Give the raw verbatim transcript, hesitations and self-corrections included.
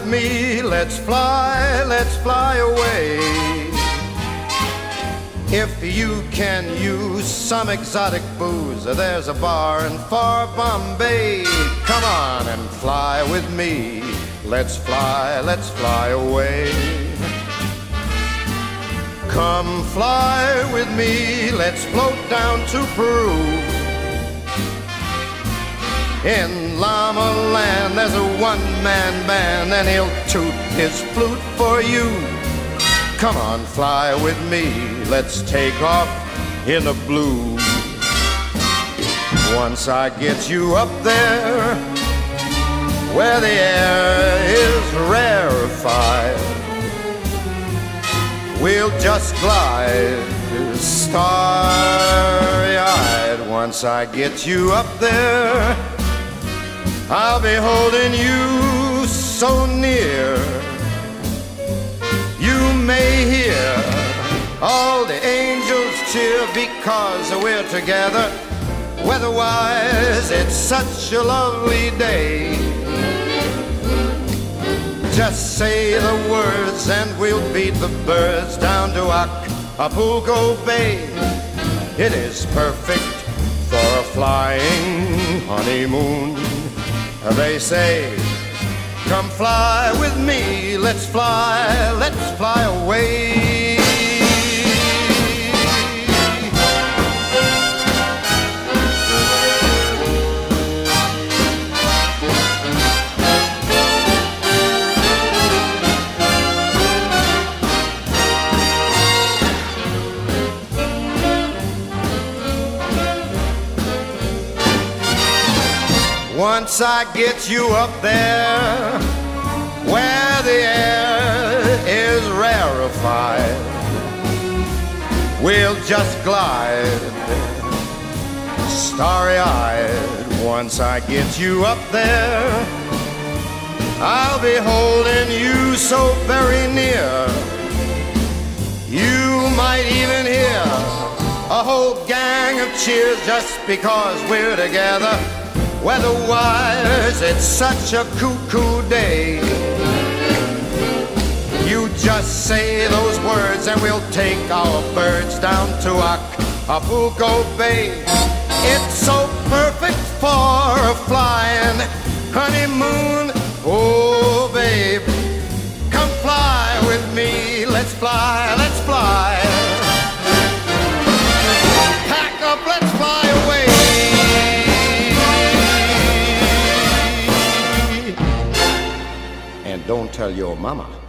me, let's fly, let's fly away. If you can use some exotic booze, there's a bar in far Bombay. Come on and fly with me, let's fly, let's fly away. Come fly with me, let's float down to Peru. In Llama Land there's a one-man band, and he'll toot his flute for you. Come on, fly with me, let's take off in the blue. Once I get you up there, where the air is rarefied, we'll just glide starry-eyed. Once I get you up there, I'll be holding you so near. You may hear all the angels cheer because we're together. Weather-wise, it's such a lovely day. Just say the words and we'll beat the birds down to Acapulco Bay. It is perfect for a flying honeymoon. They say, come fly with me, let's fly, let's fly away. Once I get you up there, where the air is rarefied, we'll just glide starry-eyed. Once I get you up there, I'll be holding you so very near. You might even hear a whole gang of cheers just because we're together. Weather-wise, it's such a cuckoo day. You just say those words and we'll take our birds down to Acapulco Bay. It's so perfect for a flying honeymoon. Oh, babe, come fly with me. Let's fly, let's fly. Pack up, let's fly away. And don't tell your mama.